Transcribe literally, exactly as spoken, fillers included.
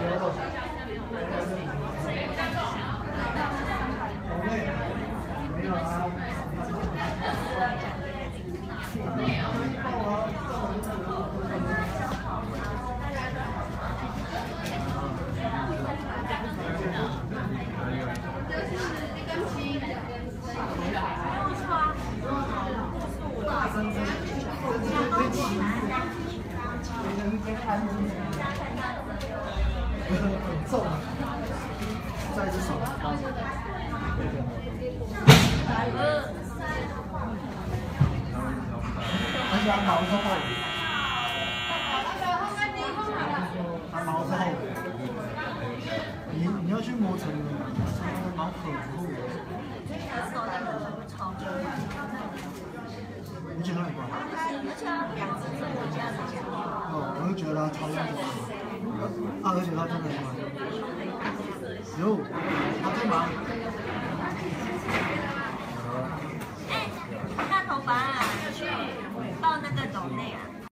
很重，再一只手，而且它毛是厚的，它毛是厚的，你你要去磨成的，它毛很厚的。你觉得很怪？哦，我就觉得它超像的。啊，而且它真的很快。哟，它干嘛？ 哎，大头发啊，去报那个抖内啊。